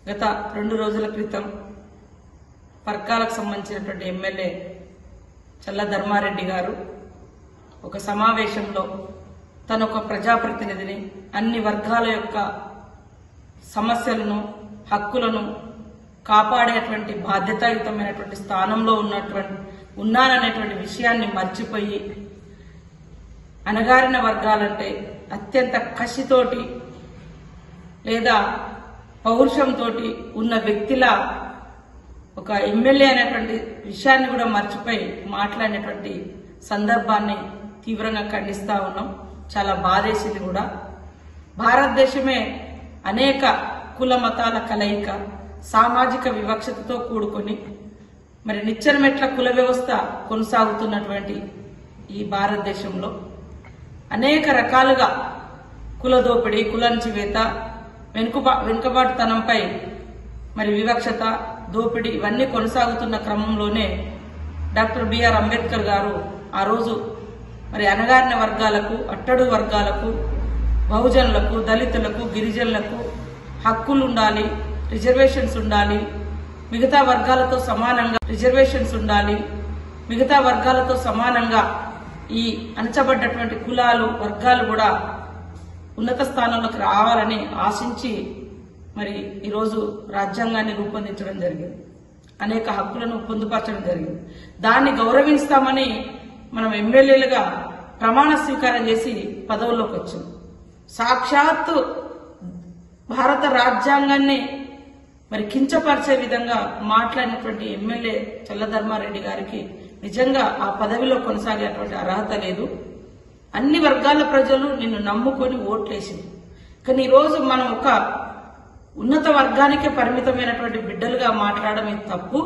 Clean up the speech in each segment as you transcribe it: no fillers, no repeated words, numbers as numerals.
గత 2 రోజుల క్రితం పర్కాలకు సంబంధించినటువంటి MLA చల్ల ధర్మారెడ్డి గారు ఒక సమావేశంలో తన ఒక ప్రజాప్రతినిధిని అన్ని వర్గాల యొక్క సమస్యలను హక్కులను కాపాడేటువంటి బాధ్యతాయుతమైనటువంటి స్థానంలో ఉన్నాననేటువంటి విషయాన్ని మర్చిపోయి అణగారిన వర్గాలంటే అత్యంత కసితోటి లేదా పౌరుషంతో ఉన్న వ్యక్తిలా ఒక MLA అనేటువంటి విషయాన్ని కూడా మర్చిపోయి మాట్లాడినటువంటి సందర్భాన్ని తీవ్రంగా ఖండిస్తా ఉన్నాం. చాలా బాధేసింది కూడా. భారతదేశమే అనేక కుల మతాల కలయిక, సామాజిక వివక్షతతో కూడుకొని మరి నిచ్చెనమెట్ల కుల వ్యవస్థ కొనసాగుతున్నటువంటి ఈ భారతదేశంలో అనేక రకాలుగా కుల దోపిడీ, కులంచివేత, వెనుకబాటుతనంపై మరి వివక్షత, దోపిడీ ఇవన్నీ కొనసాగుతున్న క్రమంలోనే డాక్టర్ బిఆర్ అంబేద్కర్ గారు ఆ రోజు మరి అణగారిన వర్గాలకు, అట్టడుగు వర్గాలకు, బహుజనులకు, దళితులకు, గిరిజనులకు హక్కులు ఉండాలి, రిజర్వేషన్స్ ఉండాలి, మిగతా వర్గాలతో సమానంగా ఈ అణచబడ్డటువంటి కులాలు వర్గాలు కూడా ఉన్నత స్థానంలోకి రావాలని ఆశించి మరి ఈరోజు రాజ్యాంగాన్ని రూపొందించడం జరిగింది. అనేక హక్కులను పొందుపరచడం జరిగింది. దాన్ని గౌరవిస్తామని మనం MLAలుగా ప్రమాణ స్వీకారం చేసి పదవుల్లోకి వచ్చాం. సాక్షాత్తు భారత రాజ్యాంగాన్ని మరి కించపరిచే విధంగా మాట్లాడినటువంటి MLA చల్ల ధర్మారెడ్డి గారికి నిజంగా ఆ పదవిలో కొనసాగేటువంటి అర్హత లేదు. అన్ని వర్గాల ప్రజలు నిన్ను నమ్ముకొని ఓట్లేసింది. కానీ ఈరోజు మనం ఒక ఉన్నత వర్గానికే పరిమితమైనటువంటి బిడ్డలుగా మాట్లాడమే తప్పు.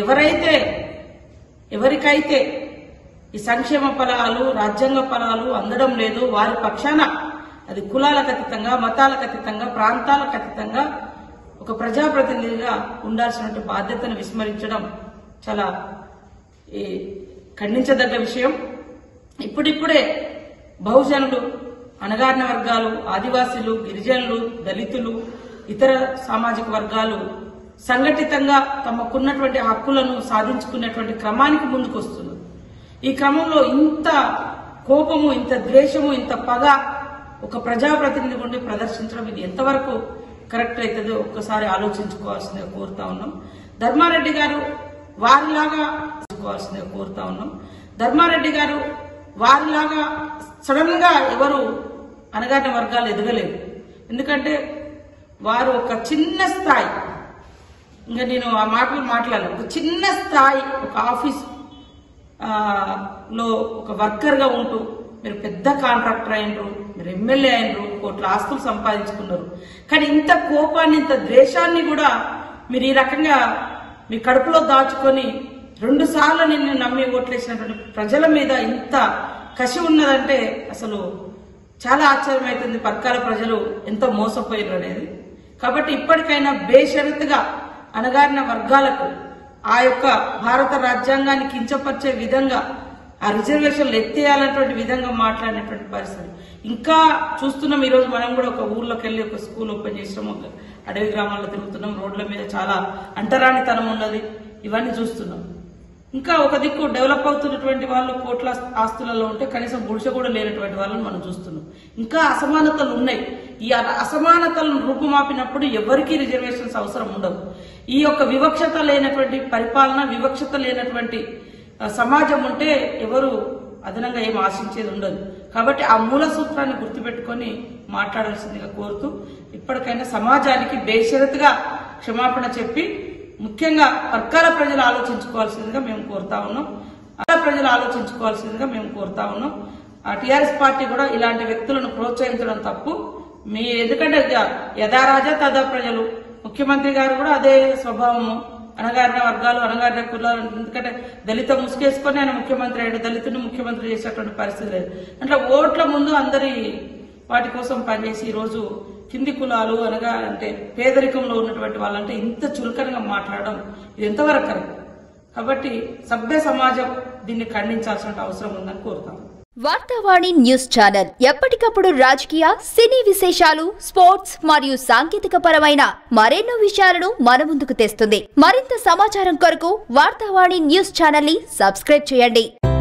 ఎవరికైతే ఈ సంక్షేమ ఫలాలు, రాజ్యాంగ ఫలాలు అందడం లేదు, వారి పక్షాన అది కులాలకు అతీతంగా, మతాలకు అతీతంగా, ప్రాంతాలకు అతీతంగా ఒక ప్రజాప్రతినిధిగా ఉండాల్సిన బాధ్యతను విస్మరించడం చాలా ఖండించదగ్గ విషయం. ఇప్పుడిప్పుడే బహుజనులు, అణగారిన వర్గాలు, ఆదివాసీలు, గిరిజనులు, దళితులు, ఇతర సామాజిక వర్గాలు సంఘటితంగా తమకున్నటువంటి హక్కులను సాధించుకునేటువంటి క్రమానికి ముందుకు వస్తున్నారు. ఈ క్రమంలో ఇంత కోపము, ఇంత ద్వేషము, ఇంత పగ ఒక ప్రజాప్రతినిధి ఉండి ప్రదర్శించడం ఇది ఎంతవరకు కరెక్ట్ అవుతుందో ఒక్కసారి ఆలోచించుకోవాల్సిందిగా కోరుతా ఉన్నాం. ధర్మారెడ్డి గారు వారిలాగా సడన్ గా ఎవరు అణగారిన వర్గాలు ఎదగలేదు. ఎందుకంటే వారు ఒక చిన్న స్థాయి, ఇంకా నేను ఆ మాటలు మాట్లాడలేదు, ఒక చిన్న స్థాయి, ఒక ఆఫీస్ లో ఒక వర్కర్ గా ఉంటూ మీరు పెద్ద కాంట్రాక్టర్ అయినరు, మీరు MLA అయినరు, కోట్ల ఆస్తులు సంపాదించుకున్నారు. కానీ ఇంత కోపాన్ని, ఇంత ద్వేషాన్ని కూడా మీరు ఈ రకంగా మీ కడుపులో దాచుకొని 2 సార్లు నిన్ను నమ్మి ఓట్లేసినటువంటి ప్రజల మీద ఇంత కసి ఉన్నదంటే అసలు చాలా ఆశ్చర్యమవుతుంది. పర్కాల ప్రజలు ఎంతో మోసపోయారు అనేది. కాబట్టి ఇప్పటికైనా బేషరతుగా అణగారిన వర్గాలకు ఆ యొక్క భారత రాజ్యాంగాన్ని కించపరిచే విధంగా, ఆ రిజర్వేషన్లు ఎత్తేయాలన్నటువంటి విధంగా మాట్లాడినటువంటి పరిస్థితి ఇంకా చూస్తున్నాం. ఈరోజు మనం కూడా ఒక ఊర్లోకి వెళ్ళి ఒక స్కూల్ ఓపెన్ చేసినాము, అడవి గ్రామాల్లో తిరుగుతున్నాం, రోడ్ల మీద చాలా అంటరానితనం ఉన్నది, ఇవన్నీ చూస్తున్నాం. ఇంకా ఒక దిక్కు డెవలప్ అవుతున్నటువంటి వాళ్ళు కోట్ల ఆస్తులలో ఉంటే కనీసం గుడిసె కూడా లేనటువంటి వాళ్ళని మనం చూస్తున్నాం. ఇంకా అసమానతలు ఉన్నాయి. ఈ అసమానతలను రూపుమాపినప్పుడు ఎవరికీ రిజర్వేషన్స్ అవసరం ఉండవు. ఈ యొక్క వివక్షత లేనటువంటి పరిపాలన, వివక్షత లేనటువంటి సమాజం ఉంటే ఎవరు అదనంగా ఏం ఆశించేది ఉండదు. కాబట్టి ఆ మూల సూత్రాన్ని గుర్తుపెట్టుకొని మాట్లాడాల్సిందిగా కోరుతూ ఇప్పటికైనా సమాజానికి బేషరతుగా క్షమాపణ చెప్పి ముఖ్యంగా పర్కాల ప్రజలు ఆలోచించుకోవాల్సిందిగా మేము కోరుతా ఉన్నాం. TRS పార్టీ కూడా ఇలాంటి వ్యక్తులను ప్రోత్సహించడం తప్పు. ఎందుకంటే యథారాజా తదా ప్రజలు, ముఖ్యమంత్రి గారు కూడా అదే స్వభావము. అణగారిన వర్గాలు, అణగారిన కులాలు, ఎందుకంటే దళిత ముసుగేసుకొని ఆయన ముఖ్యమంత్రి అయ్యాడు, దళితుని ముఖ్యమంత్రి చేసేటువంటి పరిస్థితి లేదు. అంటే ఓట్ల ముందు అందరి వాటి కోసం పనిచేసి ఈరోజు కింది కులాలు అనగా అంటే పేదరికంలో ఉన్నటువంటి వాళ్ళంటే ఇంత చులకనగా మాట్లాడడం ఇది ఎంతవరకు కరెక్ట్? కాబట్టి సభ్య సమాజం దీన్ని ఖండించాల్సిన అవసరం ఉందని కోరుతాం. వార్తావాణి న్యూస్ ఛానల్ ఎప్పటికప్పుడు రాజకీయ, సినీ విశేషాలు, స్పోర్ట్స్ మరియు సాంకేతిక పరమైన మరెన్నో విషయాలను మన ముందుకు తెస్తుంది. మరింత సమాచారం కొరకు వార్తావాణి న్యూస్ ఛానల్ ని సబ్స్క్రైబ్ చేయండి.